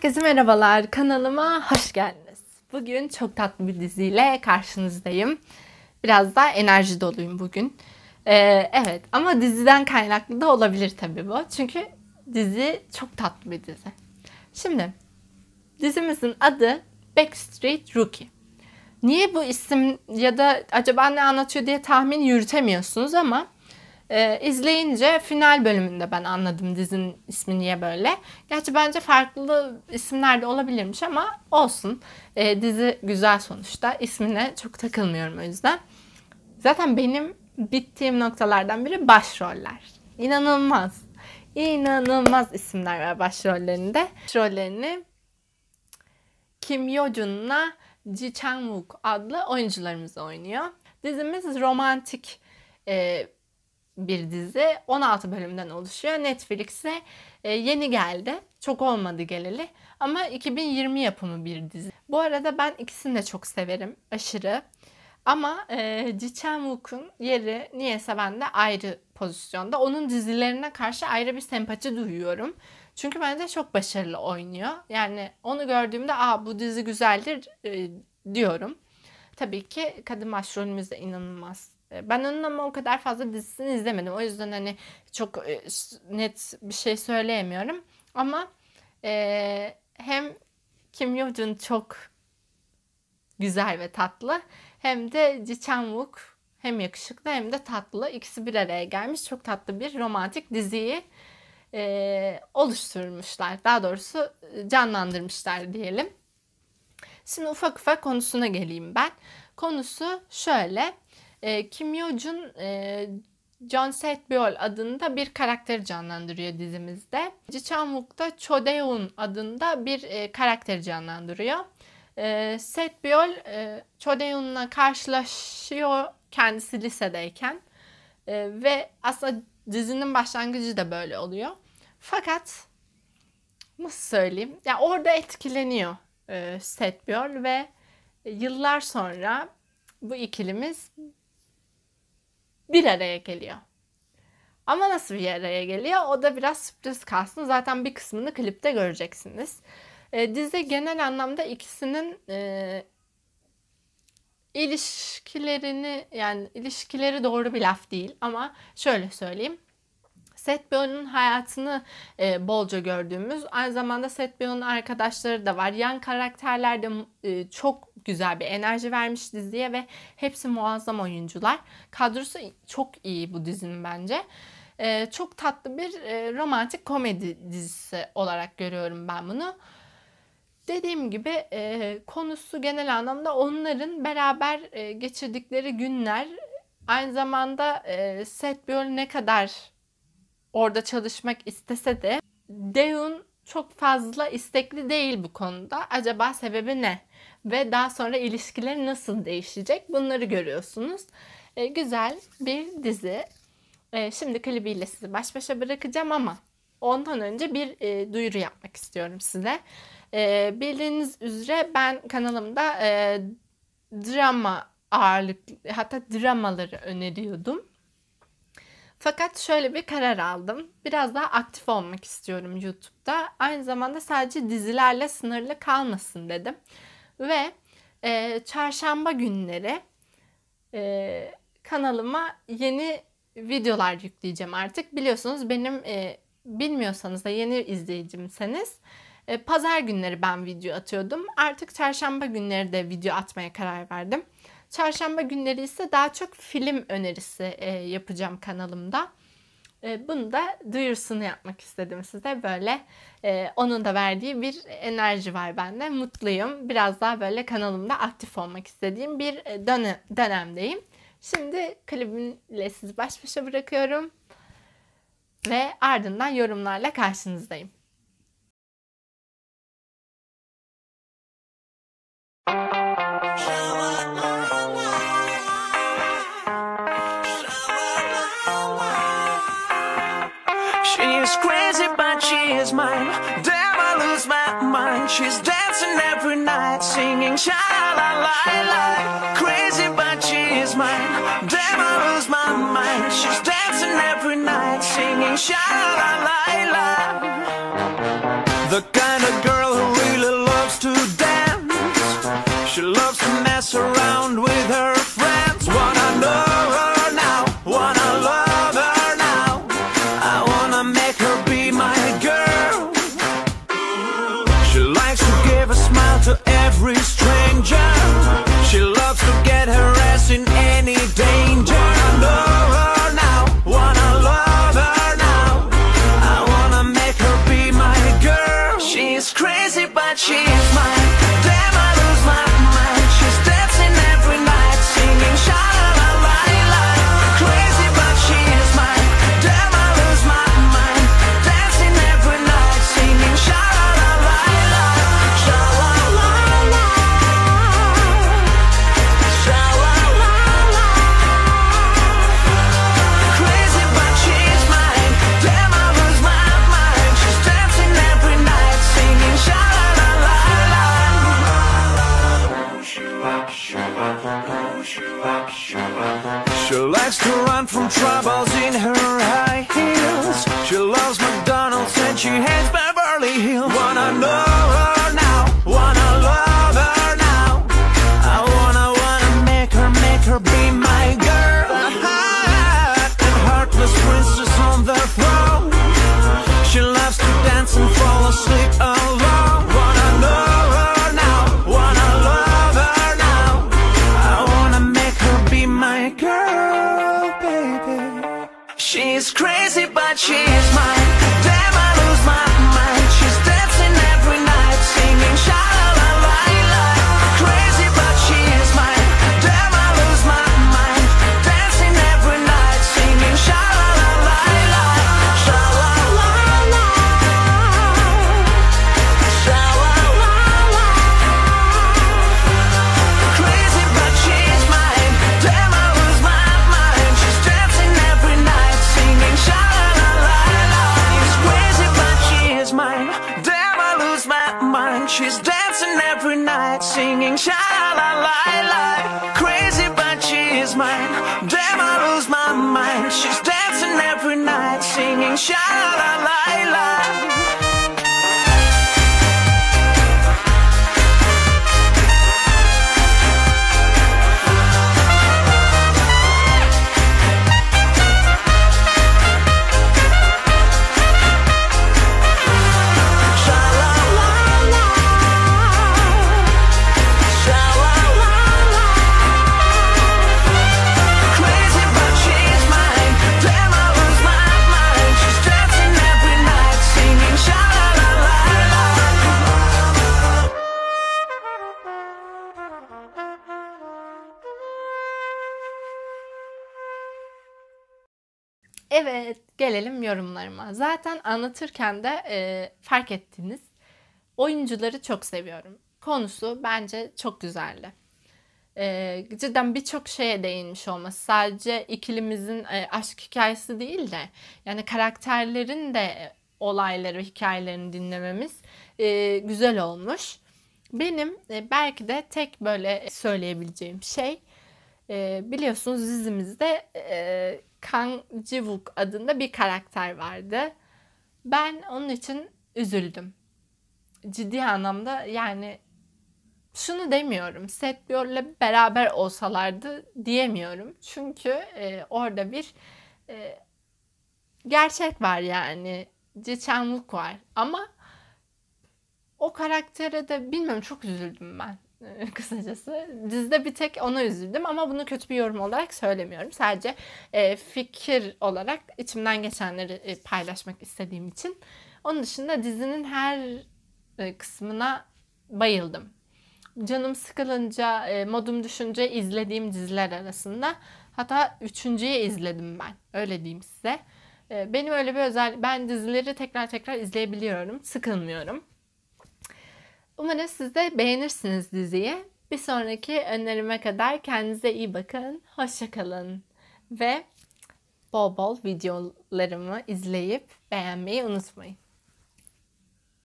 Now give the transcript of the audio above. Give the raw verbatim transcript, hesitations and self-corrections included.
Herkese merhabalar, kanalıma hoş geldiniz. Bugün çok tatlı bir diziyle karşınızdayım. Biraz daha enerji doluyum bugün. Ee, evet ama diziden kaynaklı da olabilir tabii bu. Çünkü dizi çok tatlı bir dizi. Şimdi dizimizin adı Backstreet Rookie. Niye bu isim ya da acaba ne anlatıyor diye tahmin yürütemiyorsunuz ama e, izleyince final bölümünde ben anladım dizinin ismi niye böyle. Gerçi bence farklı isimler de olabilirmiş ama olsun. E, dizi güzel sonuçta. İsmine çok takılmıyorum o yüzden. Zaten benim bittiğim noktalardan biri başroller. İnanılmaz. İnanılmaz isimler var başrollerinde. Başrollerini Kim Yo-jun'la Ji Chang-wook adlı oyuncularımız oynuyor. Dizimiz romantik e, bir dizi. on altı bölümden oluşuyor. Netflix'e e, yeni geldi. Çok olmadı geleli. Ama iki bin yirmi yapımı bir dizi. Bu arada ben ikisini de çok severim. Aşırı. Ama e, Ji Chang-wook'un yeri niyeyse bende ayrı pozisyonda. Onun dizilerine karşı ayrı bir sempati duyuyorum. Çünkü bence çok başarılı oynuyor. Yani onu gördüğümde aa bu dizi güzeldir e, diyorum. Tabii ki kadın başrolümüz de inanılmaz. Ben onun ama o kadar fazla dizisini izlemedim. O yüzden hani çok e, net bir şey söyleyemiyorum. Ama e, hem Kim Yo-jun çok güzel ve tatlı hem de Ji Chang-wook hem yakışıklı hem de tatlı. İkisi bir araya gelmiş çok tatlı bir romantik diziyi e, oluşturmuşlar. Daha doğrusu canlandırmışlar diyelim. Şimdi ufak ufak konusuna geleyim ben. Konusu şöyle. E, Kim Yo-jun e, John Set-beol adında bir karakteri canlandırıyor dizimizde. Ji Chang-wook da Cho Dae-un adında bir e, karakteri canlandırıyor. E, Set-beol e, Cho Dae-un'la karşılaşıyor kendisi lisedeyken. E, ve aslında dizinin başlangıcı da böyle oluyor. Fakat nasıl söyleyeyim? Ya orada etkileniyor e, Set-beol ve yıllar sonra bu ikilimiz bir araya geliyor. Ama nasıl bir araya geliyor? O da biraz sürpriz kalsın. Zaten bir kısmını klipte göreceksiniz. E, dizi genel anlamda ikisinin e, ilişkilerini, yani ilişkileri doğru bir laf değil ama şöyle söyleyeyim. Set-beol'un hayatını e, bolca gördüğümüz, aynı zamanda Set-beol'un arkadaşları da var. Yan karakterler de e, çok güzel bir enerji vermiş diziye ve hepsi muazzam oyuncular. Kadrosu çok iyi bu dizinin bence. E, çok tatlı bir e, romantik komedi dizisi olarak görüyorum ben bunu. Dediğim gibi e, konusu genel anlamda onların beraber e, geçirdikleri günler. Aynı zamanda e, Set-beol ne kadar orada çalışmak istese de Dae-un çok fazla istekli değil bu konuda. Acaba sebebi ne? Ve daha sonra ilişkileri nasıl değişecek? Bunları görüyorsunuz. E, güzel bir dizi. E, şimdi klibiyle sizi baş başa bırakacağım ama ondan önce bir e, duyuru yapmak istiyorum size. E, bildiğiniz üzere ben kanalımda e, drama ağırlıklı, hatta dramaları öneriyordum. Fakat şöyle bir karar aldım. Biraz daha aktif olmak istiyorum YouTube'da. Aynı zamanda sadece dizilerle sınırlı kalmasın dedim. Ve e, çarşamba günleri e, kanalıma yeni videolar yükleyeceğim artık. Biliyorsunuz benim e, bilmiyorsanız da yeni izleyicimseniz e, pazar günleri ben video atıyordum. Artık çarşamba günleri de video atmaya karar verdim. Çarşamba günleri ise daha çok film önerisi e, yapacağım kanalımda. E, bunu da duyurusunu yapmak istedim size. Böyle e, onun da verdiği bir enerji var bende. Mutluyum. Biraz daha böyle kanalımda aktif olmak istediğim bir dönem, dönemdeyim. Şimdi klibimle sizi baş başa bırakıyorum. Ve ardından yorumlarla karşınızdayım. She's crazy but she is mine. Damn, I lose my mind. She's dancing every night, singing sha la la la. Crazy but she is mine. Damn, I lose my mind. She's dancing every night, singing sha la la la. The kind of girl who She likes to give a smile to every stranger. She loves to get her ass in any danger. I love her now, wanna love her now. I wanna make her be my girl. She's crazy but she's mine. Damn, I lose my mind. She's dancing every night, singing sha-la-la-la-la. Crazy but she is mine. Damn, I lose my mind. Dancing every night, singing sha-la-la-la-la. Sha-la-la-la. Sha-la-la-la. Crazy but she is mine. Damn, I lose my mind. She's dancing every night, singing sha-la-la-la-la. She likes to run from troubles in her high heels. She loves McDonald's and she hates Beverly Hills. Wanna know her now, wanna love her now. I wanna, wanna make her, make her be my girl. A hot and heartless princess on the throne. She loves to dance and fall asleep alone. Wanna know her now, wanna love her now. I wanna make her be my girl, baby. She's crazy but she's mine. Damn, I lose my mind. She's dancing every night, singing sha-la-la-la-la. Crazy but she is mine. Damn, I lose my mind. Dancing every night, singing sha-la-la-la-la. Sha-la-la-la. Sha-la-la-la. Crazy but she's mine. Damn, I lose my mind. She's dancing every night, singing sha-la-la-la-la. She's crazy but she is mine. Damn, I lose my mind. She's dancing every night, singing sha-la-la-la-la. Crazy but she is mine. Damn, I lose my mind. She's dancing every night, singing sha-la-la-la-la. Crazy but she's mine. Damn, I lose my mind. She's dancing every night, singing sha-la-la-la-la. Evet, gelelim yorumlarıma. Zaten anlatırken de e, fark ettiniz. Oyuncuları çok seviyorum. Konusu bence çok güzeldi. E, cidden birçok şeye değinmiş olması. Sadece ikilimizin e, aşk hikayesi değil de yani karakterlerin de olayları, hikayelerini dinlememiz e, güzel olmuş. Benim e, belki de tek böyle söyleyebileceğim şey, e, biliyorsunuz dizimizde e, Kang Ji-wook adında bir karakter vardı. Ben onun için üzüldüm. Ciddi anlamda yani şunu demiyorum. Seth Bey'le beraber olsalardı diyemiyorum. Çünkü e, orada bir e, gerçek var yani. Ji Chang-wook var. Ama o karaktere de bilmiyorum, çok üzüldüm ben kısacası. Dizide bir tek ona üzüldüm ama bunu kötü bir yorum olarak söylemiyorum. Sadece e, fikir olarak içimden geçenleri e, paylaşmak istediğim için. Onun dışında dizinin her e, kısmına bayıldım. Canım sıkılınca, e, modum düşünce izlediğim diziler arasında. Hatta üçüncüyü izledim ben. Öyle diyeyim size. E, benim öyle bir özel... Ben dizileri tekrar tekrar izleyebiliyorum. Sıkılmıyorum. Umarım siz de beğenirsiniz diziyi. Bir sonraki önerime kadar kendinize iyi bakın. Hoşça kalın. Ve bol bol videolarımı izleyip beğenmeyi unutmayın.